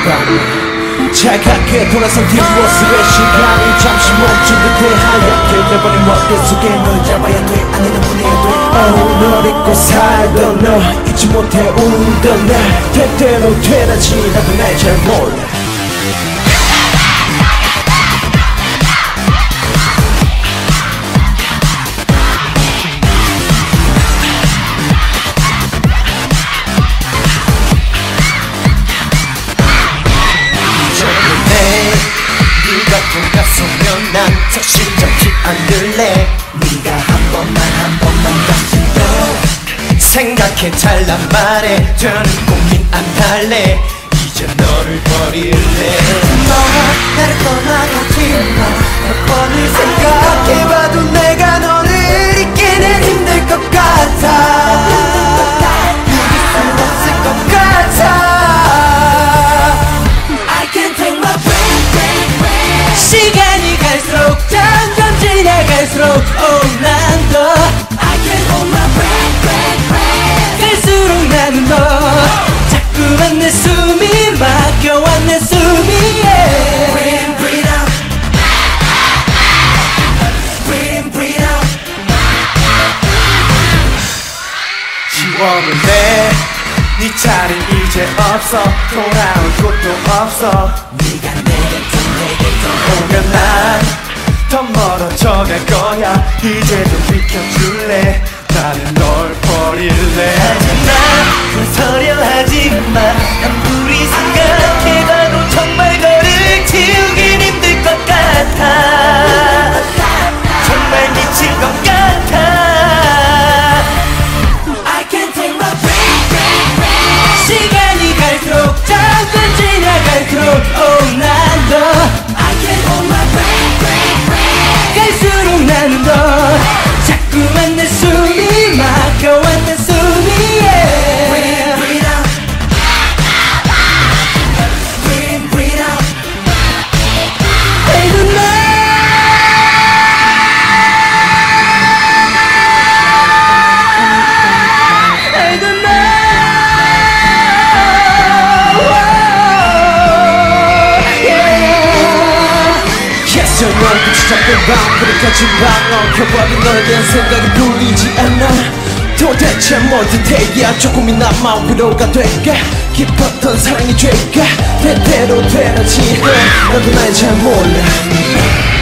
밤 차갑게 돌아선 뒷모습의 시간이 잠시 멈춘 듯해 하얗게 내버린 머릿속에 널 잡아야 돼 아니면 보내야 돼 널 잊고 살던 너 잊지 못해 울던 날 때때로 되라지 나도 날 잘 몰라 돌아서면 난 다시 잡지 않을래 네가 한 번만 다시 또 생각해 잘난 말해 더는 고민 안 할래 이제 너를 버릴래 너가 나를 떠나가지마 몇 번을 생각해봐도 내가 너를 잊기는 힘들 것 같아 잊을 수 없을 것 같아 시간이 갈수록 점점 지나갈수록 난 더 I can't hold my breath 갈수록 나는 너 자꾸만 내 숨이 막혀와 내 숨이 Breathe out Breathe out 지워볼래 네 자리 이제 없어 돌아올 곳도 없어 네가 내게 오면 난 더 멀어져 갈 거야 이제 좀 비켜줄래 나는 널 버릴래 하지마 그소리 하지마 아무리 생각해봐도 정말 너를 지우긴 힘들 것 같아 정말 미칠 것 같아 I can't take my breath 시간이 갈수록 점점 지나갈수록 난 더 I can't hold my breath 갈수록 나는 더 자꾸만 내 숨이 막혀와 내 숨이 Breathe out Breathe out Hey good night Hey good night 널 붙잡힌 밤 그릇까지 방 엉켜버린 너에 대한 생각이 풀리지 않아 도대체 뭘 듯해야 조금이나마 위로가 될까 깊었던 사랑이 될까 때때로 되라지 나도 날 잘 몰라